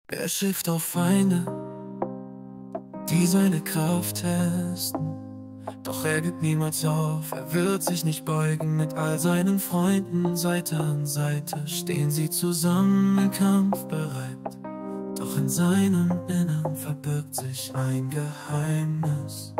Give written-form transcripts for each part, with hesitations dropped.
Er schifft auf Feinde, die seine Kraft testen. Doch er gibt niemals auf, er wird sich nicht beugen. Mit all seinen Freunden Seite an Seite stehen sie zusammen im Kampf bereit. Doch in seinem Innern verbirgt sich ein Geheimnis.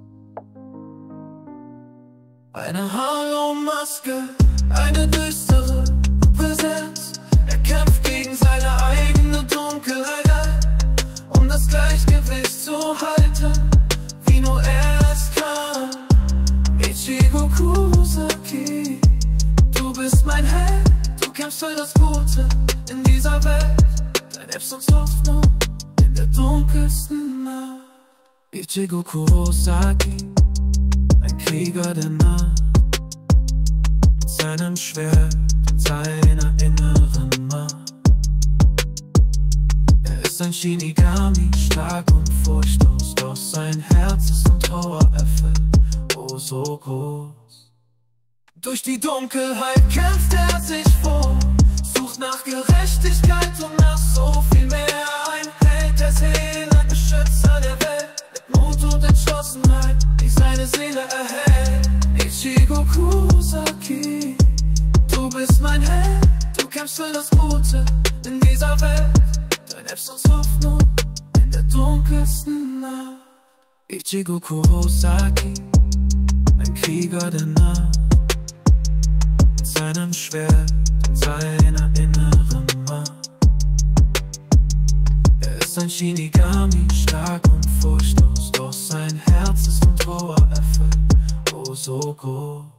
Eine Halo-Maske, eine düstere Präsenz. Er kämpft gegen seine eigene Dunkelheit, um das Gleichgewicht zu halten, wie nur er es kann. Ichigo Kurosaki, du bist mein Held, du kämpfst für das Gute in dieser Welt. Dein Hoffnung in der dunkelsten Nacht. Ichigo Kurosaki, ein Krieger der Nacht, mit seinem Schwert und seiner inneren Macht. Er ist ein Shinigami, stark und furchtlos, doch sein Herz ist von Trauer erfüllt, oh so groß. Durch die Dunkelheit kämpft er sich vor, sucht nach Gerechtigkeit und nach so viel mehr. Ein Held der Seele, ein Beschützer der Welt, mit Mut und Entschlossenheit, die seine Seele erhält. Ichigo Kurosaki, du bist mein Held, du kämpfst für das Gute in dieser Welt. Dein Nebst uns Hoffnung in der dunkelsten Nacht. Ichigo Kurosaki, ein Krieger der Nacht, mit seinem Schwert und seiner inneren Macht. Er ist ein Shinigami, stark und furchtlos, doch sein Herz ist von Trauer erfüllt, oh so groß.